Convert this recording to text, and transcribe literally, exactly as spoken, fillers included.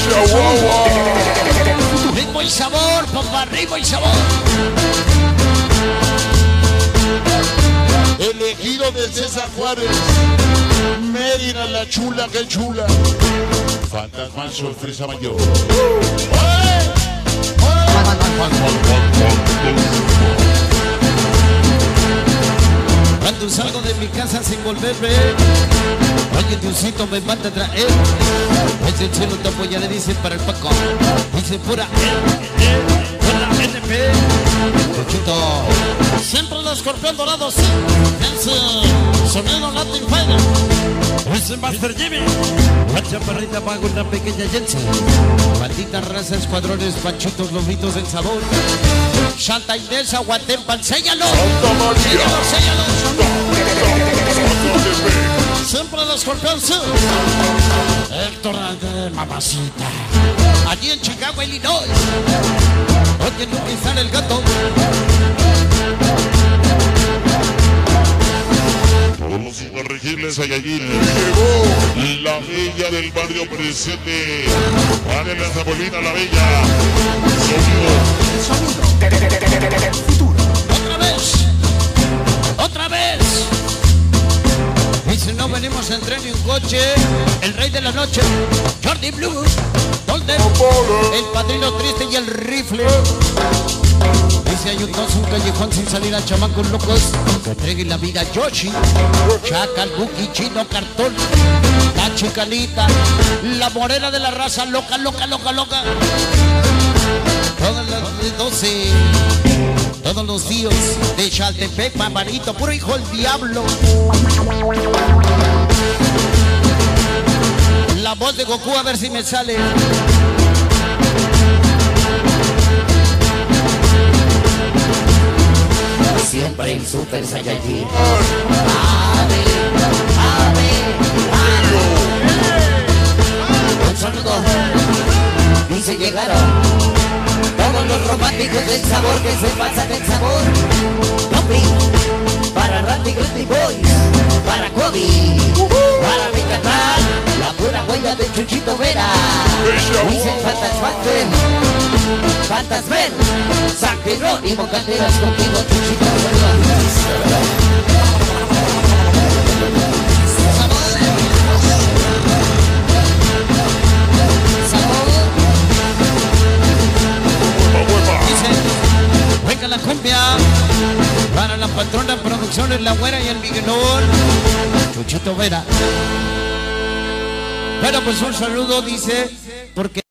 Ritmo y sabor, papá, ritmo y sabor. Elegido de César Juárez. Mérida la chula, que chula. Fantasma, sorpresa mayor. Cuando salgo de mi casa sin volverme, alguien Diosito me manda a traer. Es el cielo topo, ya le dicen para el Paco. Dice pura pura N P. Cochito. Siempre el escorpión dorado, sí. Ese sonido Latin Fire. Ese Master Jimmy. La chaparrita paga una pequeña Jensen. Maldita raza, escuadrones, panchitos, lobitos del sabor. Santa Inés, Aguatempa, séllalo. Séllalo, séllalo. Siempre el escorpión, sí. Héctor de mamacita. Allí en Chicago, Illinois. Oye, nunca sale el gato. Todos los incorregibles Saiyajin. Llegó la bella del barrio presente. Vale la Zabolina, la bella. Sonido. Otra vez. Otra vez. Y si no venimos en tren y un coche, el rey de la noche, Jordi Blue, Golden, el padrino triste y el rifle. Dice hay un dos, un callejón sin salir a chamacos locos que entreguen la vida a Yoshi, Chacal, Buki, Chino, Cartón, la Chicalita, la morena de la raza loca, loca, loca, loca. Todas las doce, todos los días de Chaltepec, Paparito, puro hijo del diablo. La voz de Goku, a ver si me sale. Siempre el Super Saiyajin. Ave, ave, ave. Un saludo. Dice llegaron todos los románticos del sabor que se pasan el sabor. Topi, para Randy Gritty Boys, para Kobe, para mi canal, la pura huella de Chuchito Vera. Dice Fantasmaster, Fantasmen, San Jerónimo Candelas contigo, Chuchito Vera. Venga la cumbia para la patrona Producciones, la güera y el Miguelón, Chuchito Vera. Bueno, pues un saludo, dice, porque